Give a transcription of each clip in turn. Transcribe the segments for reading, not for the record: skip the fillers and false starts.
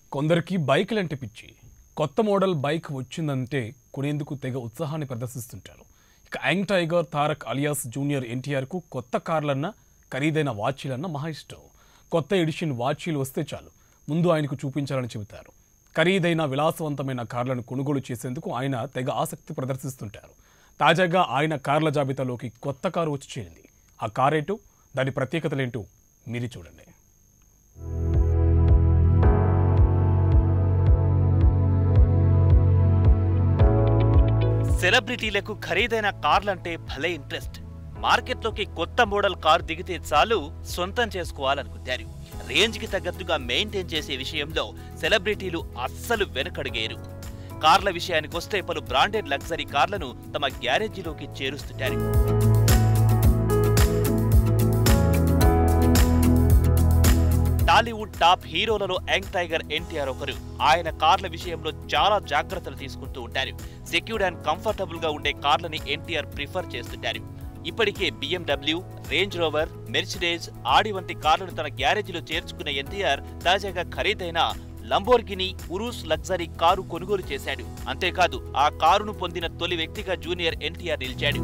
కొందరికి బైకులంటే పిచ్చి. కొత్త మోడల్ బైక్ వచ్చిందంటే కొనేందుకు తెగ ఉత్సాహాన్ని ప్రదర్శిస్తుంటారు. ఇక young tiger Tarak alias junior ఎన్టీఆర్కు కొత్త కార్లన్నా ఖరీదైన వాచీలన్నా మహా ఇష్టం. కొత్త ఎడిషన్ వాచీలు వస్తే చాలు ముందు ఆయనకు చూపించాలని చెబుతారు. ఖరీదైన విలాసవంతమైన కార్లను కొనుగోలు చేసేందుకు ఆయన తెగ ఆసక్తి ప్రదర్శిస్తుంటారు. తాజాగా ఆయన కార్ల జాబితాలోకి కొత్త కారు వచ్చి చేరింది. ఆ కారేంటో, దాని ప్రత్యేకతలేంటో మీరే చూడండి. సెలబ్రిటీలకు ఖరీదైన కార్లంటే భలే ఇంట్రెస్ట్. మార్కెట్లోకి కొత్త మోడల్ కారు దిగితే చాలు సొంతం చేసుకోవాలనుకుంటారు. రేంజ్కి తగ్గట్టుగా మెయింటైన్ చేసే విషయంలో సెలబ్రిటీలు అస్సలు వెనకడుగేరు. కార్ల విషయానికొస్తే పలు బ్రాండెడ్ లగ్జరీ కార్లను తమ గ్యారేజీలోకి చేరుస్తుంటారు. టాలీవుడ్ టాప్ హీరోలలో యంగ్ టైగర్ ఎన్టీఆర్ ఒకరు. ఆయన కార్ల విషయంలో చాలా జాగ్రత్తలు తీసుకుంటూ ఉంటారు. సెక్యూర్డ్ అండ్ కంఫర్టబుల్ గా ఉండే కార్లని ఎన్టీఆర్ ప్రిఫర్ చేస్తుంటారు. ఇప్పటికే BMW, Range Rover, Mercedes, Audi వంటి కార్లను తన గ్యారేజీలో చేర్చుకున్న ఎన్టీఆర్ తాజాగా ఖరీదైన లంబోర్గిని ఉరూస్ లగ్జరీ కారు కొనుగోలు చేశాడు. అంతేకాదు ఆ కారును పొందిన తొలి వ్యక్తిగా జూనియర్ ఎన్టీఆర్ నిలిచాడు.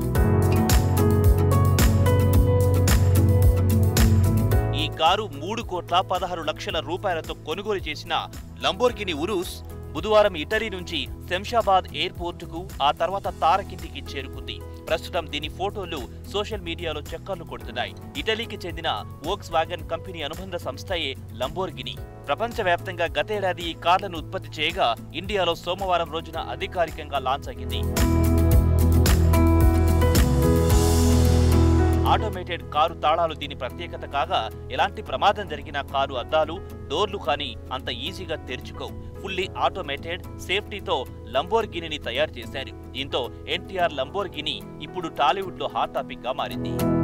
ఈ కారు 3,16,00,000 రూపాయలతో కొనుగోలు చేసిన లంబోర్గిని ఉరూస్ బుధవారం ఇటలీ నుంచి శంషాబాద్ ఎయిర్పోర్టుకు, ఆ తర్వాత తారకింటికి చేరుకుంది. ప్రస్తుతం దీని ఫోటోలు సోషల్ మీడియాలో చక్కర్లు కొడుతున్నాయి. ఇటలీకి చెందిన వోక్స్ వ్యాగన్ కంపెనీ అనుబంధ సంస్థయే లంబోర్గిని. ప్రపంచవ్యాప్తంగా గతేడాది ఈ కార్లను ఉత్పత్తి చేయగా ఇండియాలో సోమవారం రోజున అధికారికంగా లాంచ్ అయింది. ఆటోమేటెడ్ కారు తాళాలు దీని ప్రత్యేకత కాగా, ఎలాంటి ప్రమాదం జరిగినా కారు అద్దాలు, డోర్లు కానీ అంత ఈజీగా తెరుచుకోవు. ఫుల్లీ ఆటోమేటెడ్ సేఫ్టీతో లంబోర్గినిని తయారు చేశారు. దీంతో ఎన్టీఆర్ లంబోర్గిని ఇప్పుడు టాలీవుడ్ లో హాట్ టాపిక్ గా మారింది.